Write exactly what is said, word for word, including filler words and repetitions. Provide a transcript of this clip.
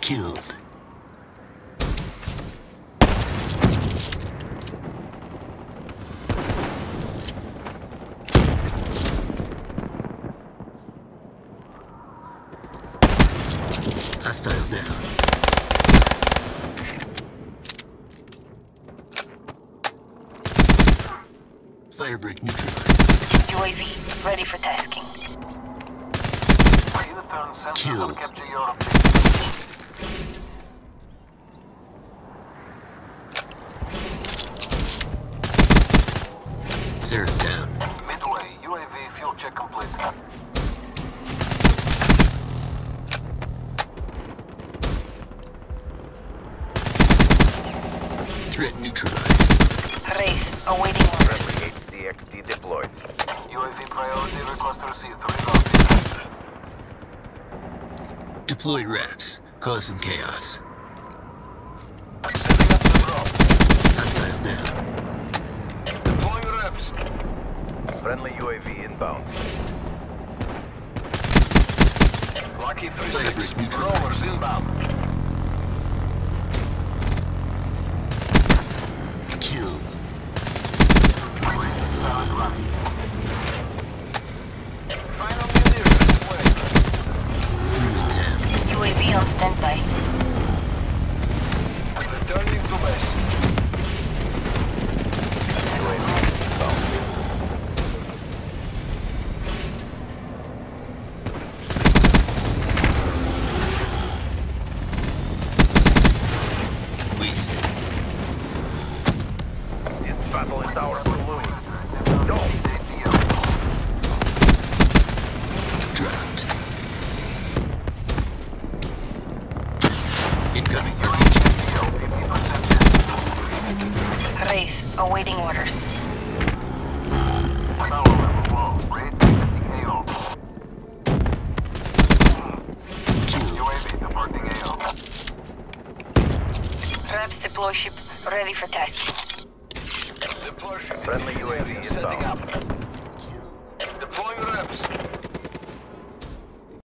Killed. Hostile down. Firebreak neutralized. U A V ready for tasking. Kill. Capture your objective. Zero down. Midway, U A V fuel check complete. Threat neutralized. Wraith awaiting orders. Friendly H C X D deployed. U A V priority request received. Reload. Deploy RAPS. Cause some chaos. Setting up the drop. Hostile down. Deploying reps. Friendly U A V inbound. Lucky three six. Firebreak neutralized. Rollers inbound. Kill. Solid run. Final munitions away. Ten. U A V on standby. Returning to base. U A V inbound. Wasted. This battle is ours to lose. Don't! Dropped. Incoming. Wraith awaiting orders. Power level low. Rate fifty K O. U A V departing A O. Raps deploy ship ready for tasking. Deploy ship. Friendly U A V Setting inbound. up. Deploying reps.